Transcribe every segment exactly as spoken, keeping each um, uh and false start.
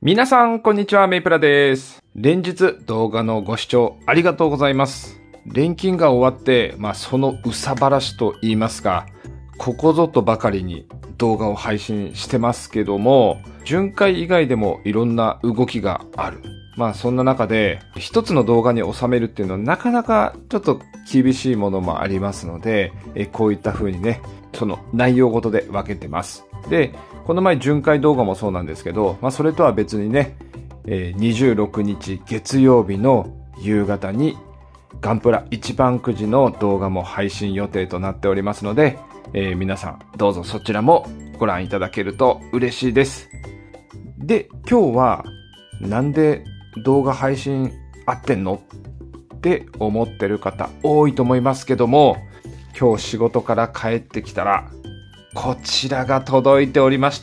皆さん、こんにちは。メイプラです。連日動画のご視聴ありがとうございます。連勤が終わって、まあその憂さ晴らしと言いますか、ここぞとばかりに動画を配信してますけども、巡回以外でもいろんな動きがある。まあそんな中で、一つの動画に収めるっていうのはなかなかちょっと厳しいものもありますので、えこういった風にね、その内容ごとで分けてます。で、この前巡回動画もそうなんですけど、まあそれとは別にね、えー、にじゅうろくにち月曜日の夕方にガンプラ一番くじの動画も配信予定となっておりますので、えー、皆さんどうぞそちらもご覧いただけると嬉しいです。で、今日はなんで動画配信合ってんのって思ってる方多いと思いますけども、今日仕事から帰ってきたらこちらが届いておりました。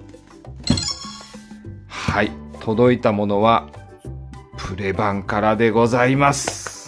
はい、届いたものはプレ版からでございます。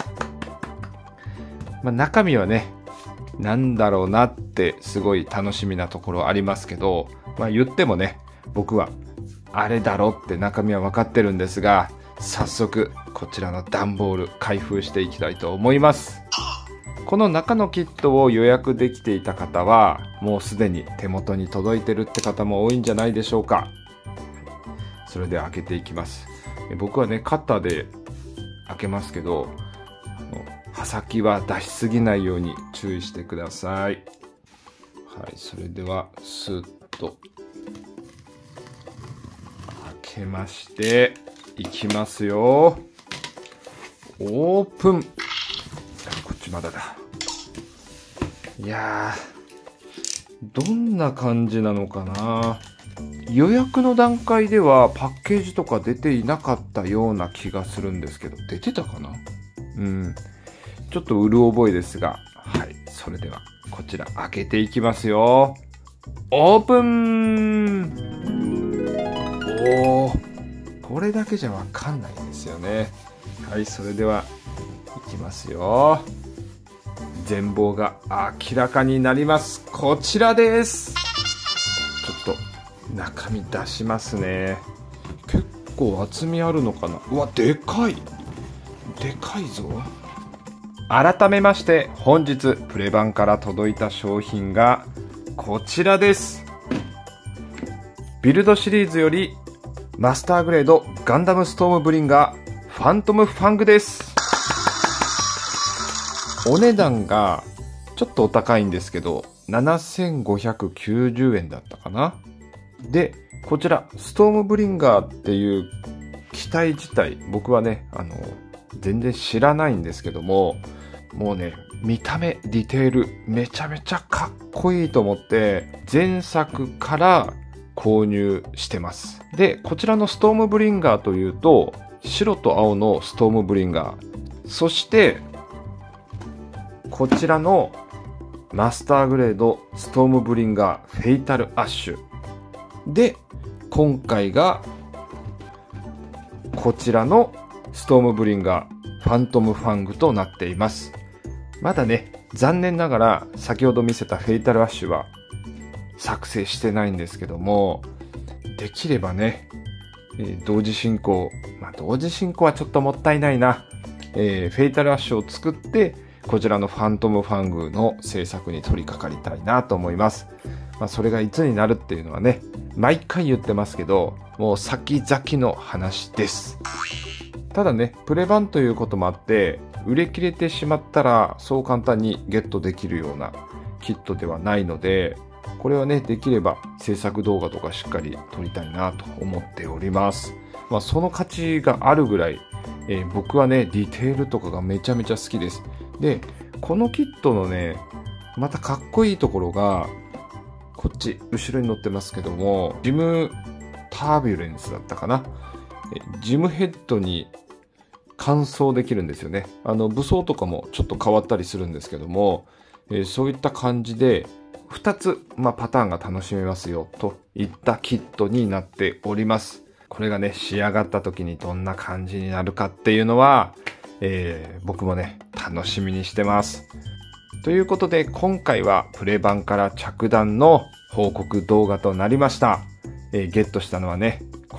まあ、中身はね、なんだろうなってすごい楽しみなところありますけど、まあ言ってもね、僕はあれだろって中身は分かってるんですが、早速こちらの段ボール開封していきたいと思います。この中のキットを予約できていた方はもうすでに手元に届いてるって方も多いんじゃないでしょうか。それでは開けていきます。僕はねカッターで開けますけど、刃先は出しすぎないように注意してください。はい、それではスーッと開けましていきますよ。オープン。こっちまだだ。いやー、どんな感じなのかな。予約の段階ではパッケージとか出ていなかったような気がするんですけど、出てたかな。うん、ちょっとうる覚えですが、はい、それではこちら開けていきますよ。オープン。おー、これだけじゃわかんないですよね。はい、それではいきますよ。全貌が明らかになります。こちらです。ちょっと中身出しますね。結構厚みあるのかな。うわ、でかい。でかいぞ。改めまして本日プレ版から届いた商品がこちらです。ビルドシリーズよりマスターグレードガンダムストームブリンガーファントムファングです。お値段がちょっとお高いんですけどななせんごひゃくきゅうじゅうえんだったかな。で、こちらストームブリンガーっていう機体自体僕はねあの全然知らないんですけども、もうね見た目ディテールめちゃめちゃかっこいいと思って前作から購入してます。で、こちらのストームブリンガーというと白と青のストームブリンガー、そしてこちらのマスターグレードストームブリンガーフェイタルアッシュで、今回がこちらのストームブリンガーファントムファングとなっています。まだね残念ながら先ほど見せたフェイタルアッシュは作成してないんですけども、できればね、えー、同時進行、まあ同時進行はちょっともったいないな、えー、フェイタルアッシュを作ってこちらのファントムファングの制作に取り掛かりたいなと思います。まあそれがいつになるっていうのはね毎回言ってますけど、もう先々の話です。ただねプレ版ということもあって売れ切れてしまったらそう簡単にゲットできるようなキットではないので、これはねできれば制作動画とかしっかり撮りたいなと思っております。まあその価値があるぐらい、えー、僕はねディテールとかがめちゃめちゃ好きです。で、このキットのねまたかっこいいところがこっち後ろに載ってますけども、ジムタービュレンスだったかな。ジムヘッドに換装できるんですよね。あの武装とかもちょっと変わったりするんですけども、えー、そういった感じでふたつ、まあ、パターンが楽しめますよといったキットになっております。これがね仕上がった時にどんな感じになるかっていうのは、えー、僕もね楽しみにしてます。ということで今回はプレ版から着弾の報告動画となりました。えー、ゲットしたのはね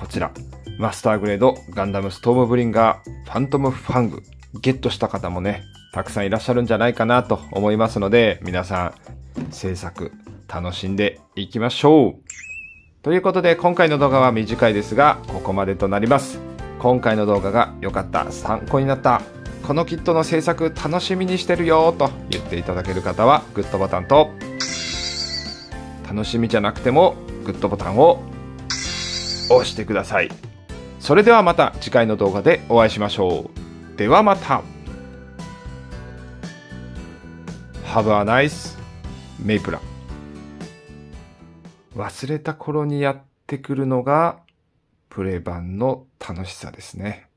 こちら、マスターグレードガンダムストームブリンガーファントムファングゲットした方もね、たくさんいらっしゃるんじゃないかなと思いますので、皆さん制作楽しんでいきましょう。ということで今回の動画は短いですが、ここまでとなります。今回の動画が良かった、参考になった、このキットの制作楽しみにしてるよと言っていただける方はグッドボタンと、楽しみじゃなくてもグッドボタンを押してください。それではまた次回の動画でお会いしましょう。ではまた。Have a nice メイプラ。忘れた頃にやってくるのがプレ版の楽しさですね。